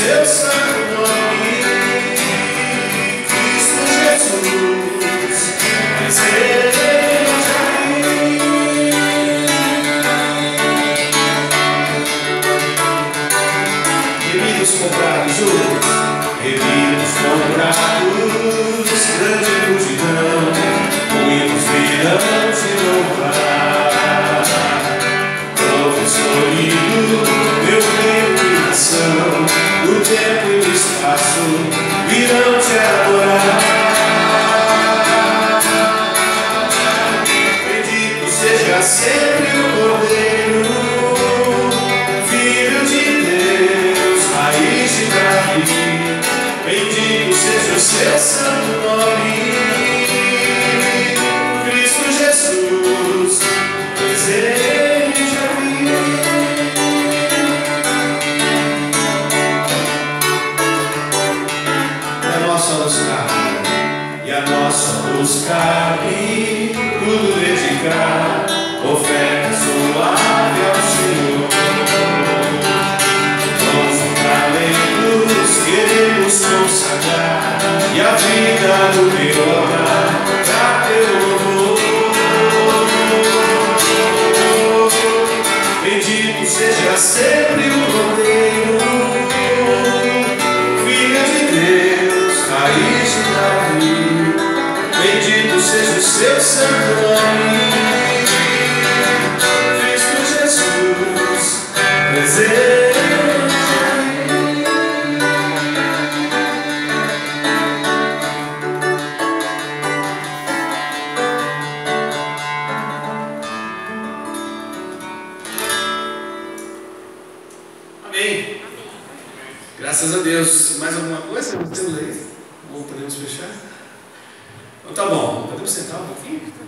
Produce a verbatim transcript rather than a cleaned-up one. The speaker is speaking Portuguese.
seu santo nome, Cristo Jesus, deseja vir. Remidos comprados, juros, remidos comprados, grande multidão, com hinos virão te louvar. Professor lindo, meu tempo e nação, o tempo e o espaço virão te adorar. Bendito seja sempre o Cordeiro, Filho de Deus, raiz de Davi. Bendito seja o seu santo nome, Cristo Jesus, deseja vir. E a nossa luz cabe, e a nossa luz cabe, tudo dedicar, oferta suave ao Senhor. Dons e talentos queremos consagrar, e a vida do meu lar pra teu louvor. Bendito seja sempre o Cordeiro, Filho de Deus, raiz de Davi. Bendito seja o seu santo nome, Cristo Jesus, deseja. Amém. Graças a Deus. Mais alguma coisa? Temos aí? Ou podemos fechar? Então tá bom. Podemos sentar um pouquinho?